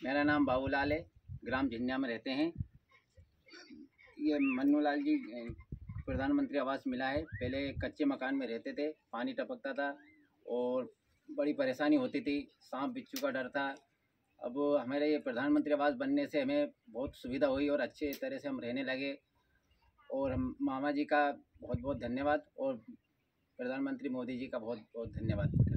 मेरा नाम बाबूलाल है, ग्राम झिंझा में रहते हैं। ये मन्नूलाल जी प्रधानमंत्री आवास मिला है। पहले कच्चे मकान में रहते थे, पानी टपकता था और बड़ी परेशानी होती थी, सांप बिच्छू का डर था। अब हमारे ये प्रधानमंत्री आवास बनने से हमें बहुत सुविधा हुई और अच्छे तरह से हम रहने लगे। और हम मामा जी का बहुत बहुत धन्यवाद और प्रधानमंत्री मोदी जी का बहुत बहुत धन्यवाद।